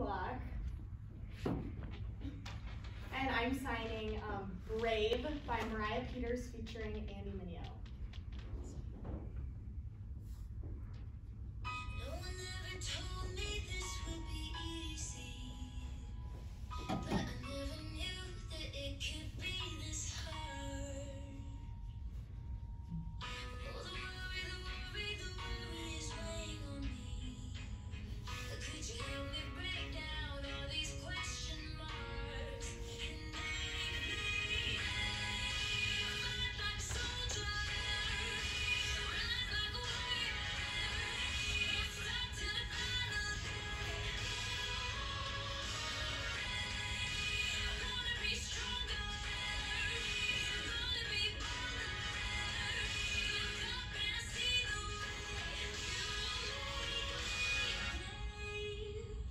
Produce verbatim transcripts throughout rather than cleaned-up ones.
Black. And I'm signing um, Brave by Mariah Peters featuring Andy Mineo. No one ever told me this would be easy, but I never knew that it could be this hard. Oh, the worry, the worry, the worry is weighing on me. Could you help me break down all these question marks and make me fight like a soldier, rise like a warrior, won't stop till the final day. I'm gonna be stronger, I'm gonna be bolder. Look up and I see the way you make me.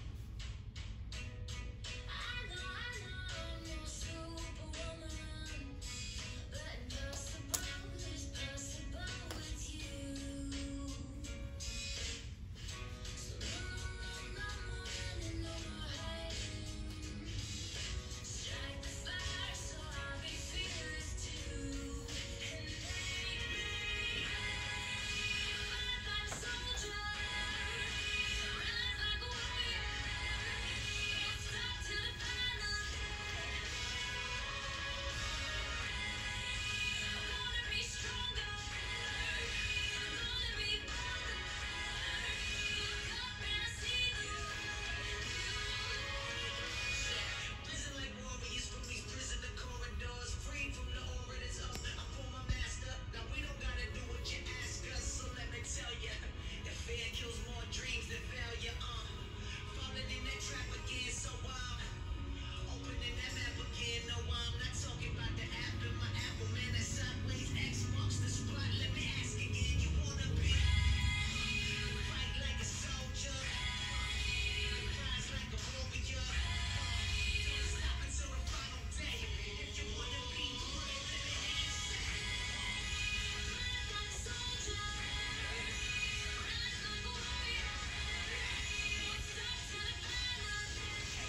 I know, I know I'm no superwoman, but impossible is possible with you. So no, no more running, no more hiding. Strike the fire so I'll be fearless too, and make me fight like a soldier, rise like a warrior, won't stop till the final day. I'm gonna be stronger, I'm gonna be bolder. Look up and I see the way you make. Listen like warriors from these prisoner corridors, free from the orators up. I'm for my master. Now we don't gotta do what you ask us, so let me tell ya, that fear kills more dreams than failure. Uh, falling in that trap again, so I'm opening that map again. No, I'm not talking about the app in my Apple, man. That sideways X marks the spot. Let me ask again, you wanna be fight like a soldier, rise like a warrior, don't stop until the final day. If you wanna be great, let me ask you. Rise like a soldier, rise like a warrior, won't stop till the final day.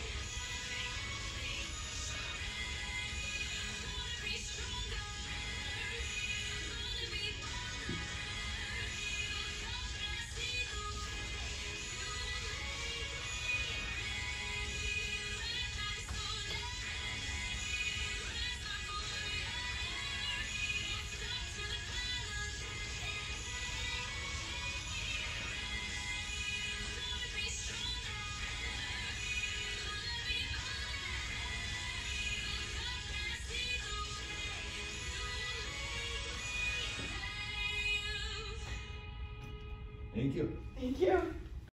I'm gonna be stronger, I'm gonna be bolder. Look up and I see the way you make me. Rise like a soldier, rise like a warrior, won't stop till the final day. I'm gonna be stronger, gonna be bolder. Look up and I see the way you make me. Thank you. Thank you.